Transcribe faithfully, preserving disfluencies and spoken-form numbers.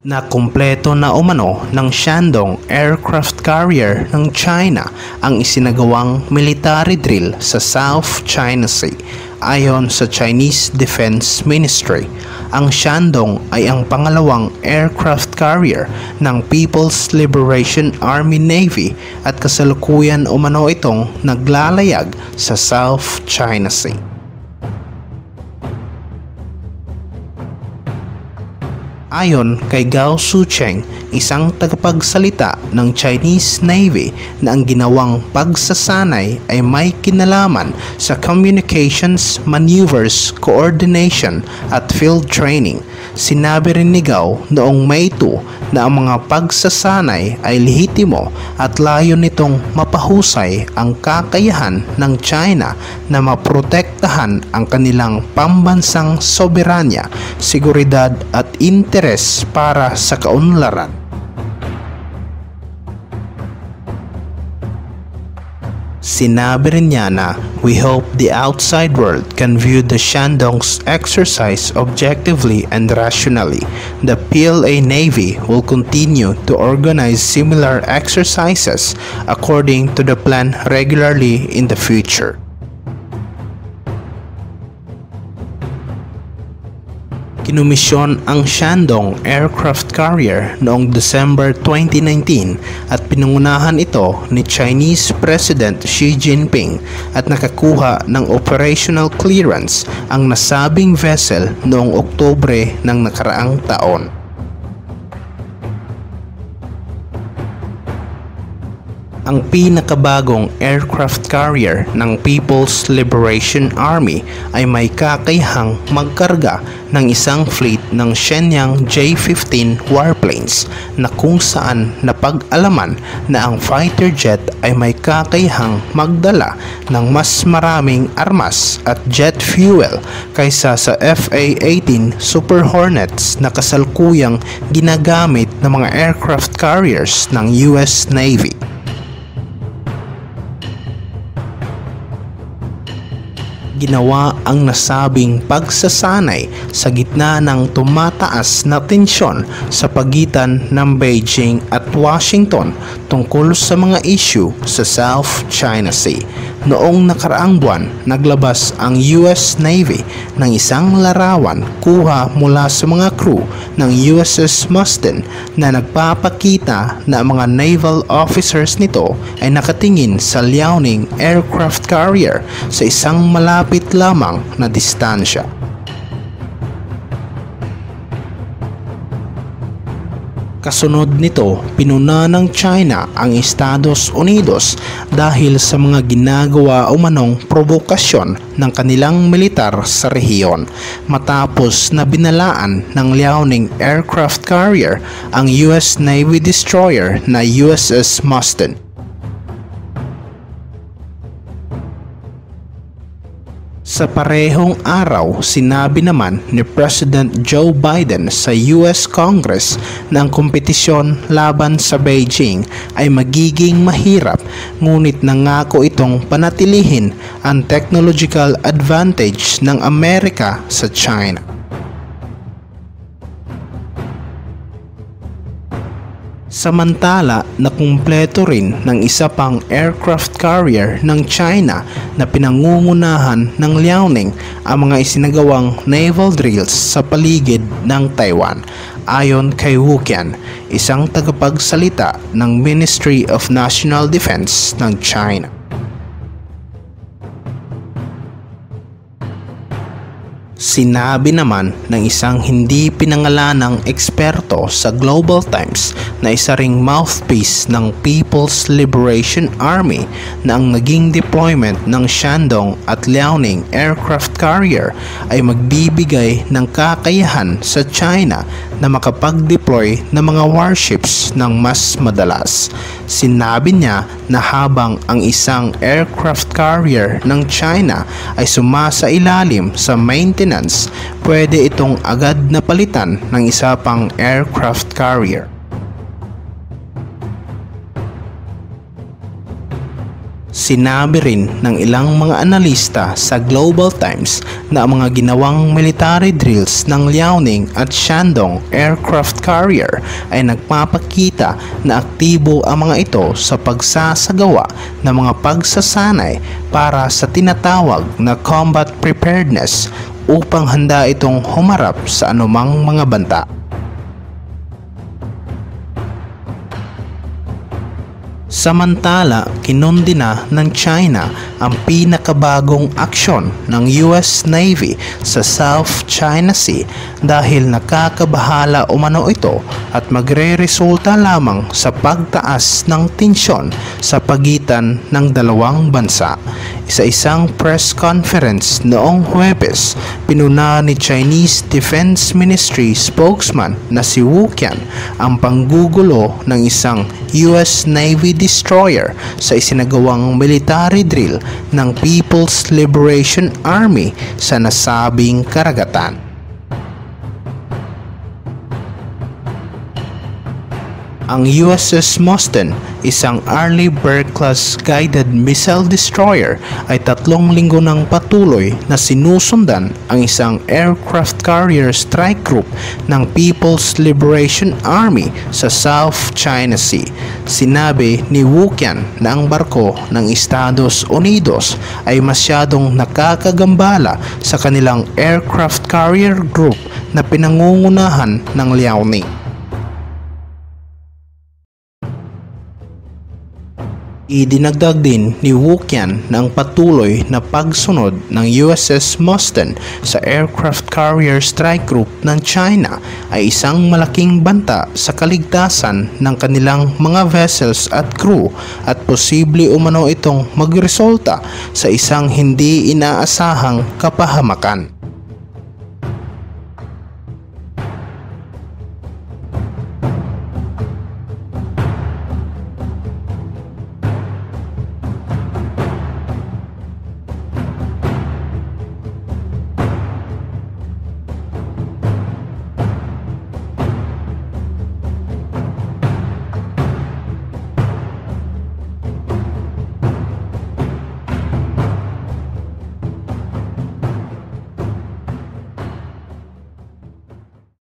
na kumpleto na umano ng Shandong aircraft carrier ng China ang isinagawang military drill sa South China Sea. Ayon sa Chinese Defense Ministry, ang Shandong ay ang pangalawang aircraft carrier ng People's Liberation Army Navy at kasalukuyan umano itong naglalayag sa South China Sea. Ayon kay Gao Sucheng, isang tagapagsalita ng Chinese Navy, na ang ginawang pagsasanay ay may kinalaman sa communications, maneuvers, coordination at field training. Sinabi rin ni Gao noong May two na ang mga pagsasanay ay lehitimo at layo nitong mapahusay ang kakayahan ng China na maprotektahan ang kanilang pambansang soberanya, seguridad at interes para sa kaunlaran. Sinabi rin niya na, "We hope the outside world can view the Shandong's exercise objectively and rationally. The P L A Navy will continue to organize similar exercises according to the plan regularly in the future." Kinumisyon ang Shandong aircraft carrier noong December twenty nineteen at pinangunahan ito ni Chinese President Xi Jinping at nakakuha ng operational clearance ang nasabing vessel noong Oktubre ng nakaraang taon. Ang pinakabagong aircraft carrier ng People's Liberation Army ay may kakayahang magkarga ng isang fleet ng Shenyang J fifteen warplanes na kung saan napag-alaman na ang fighter jet ay may kakayahang magdala ng mas maraming armas at jet fuel kaysa sa F A eighteen Super Hornets na kasalukuyang ginagamit ng mga aircraft carriers ng U S Navy. Ginawa ang nasabing pagsasanay sa gitna ng tumataas na tensyon sa pagitan ng Beijing at Washington tungkol sa mga issue sa South China Sea. Noong nakaraang buwan, naglabas ang U S Navy ng isang larawan kuha mula sa mga crew ng U S S Mustin na nagpapakita na mga naval officers nito ay nakatingin sa Liaoning aircraft carrier sa isang malapit lamang na distansya. Kasunod nito, pinuna ng China ang Estados Unidos dahil sa mga ginagawa umanong provokasyon ng kanilang militar sa rehiyon, matapos na binalaan ng Liaoning aircraft carrier ang U S Navy destroyer na U S S Mustin. Sa parehong araw, sinabi naman ni President Joe Biden sa U S Congress na ang kompetisyon laban sa Beijing ay magiging mahirap, ngunit nangako itong panatilihin ang technological advantage ng Amerika sa China. Samantala, nakumpleto rin ng isa pang aircraft carrier ng China na pinangungunahan ng Liaoning ang mga isinagawang naval drills sa paligid ng Taiwan. Ayon kay Wu Qian, isang tagapagsalita ng Ministry of National Defense ng China. Sinabi naman ng isang hindi pinangalanang eksperto sa Global Times na isa ring mouthpiece ng People's Liberation Army na ang naging deployment ng Shandong at Liaoning aircraft carrier ay magbibigay ng kakayahan sa China na makapag-deploy ng mga warships ng mas madalas. Sinabi niya na habang ang isang aircraft carrier ng China ay sumasailalim sa maintenance, pwede itong agad na palitan ng isa pang aircraft carrier. Sinabi rin ng ilang mga analista sa Global Times na ang mga ginawang military drills ng Liaoning at Shandong aircraft carrier ay nagpapakita na aktibo ang mga ito sa pagsasagawa ng mga pagsasanay para sa tinatawag na combat preparedness upang handa itong humarap sa anumang mga banta. Samantala, kinundina ng China ang pinakabagong aksyon ng U S Navy sa South China Sea dahil nakakabahala umano ito at magre-resulta lamang sa pagtaas ng tensyon sa pagitan ng dalawang bansa. Sa isang press conference noong Huwebes, pinuna ni Chinese Defense Ministry spokesman na si Wu Qian ang panggugulo ng isang U S Navy destroyer sa isinagawang military drill ng People's Liberation Army sa nasabing karagatan. Ang U S S Mostyn, isang Arleigh Burke-class guided missile destroyer, ay tatlong linggo nang patuloy na sinusundan ang isang aircraft carrier strike group ng People's Liberation Army sa South China Sea. Sinabi ni Wu Qian na ang barko ng Estados Unidos ay masyadong nakakagambala sa kanilang aircraft carrier group na pinangungunahan ng Liaoning. Idinagdag din ni Wu Qian na ang patuloy na pagsunod ng U S S Mostyn sa aircraft carrier strike group ng China ay isang malaking banta sa kaligtasan ng kanilang mga vessels at crew at posible umano itong magresulta sa isang hindi inaasahang kapahamakan.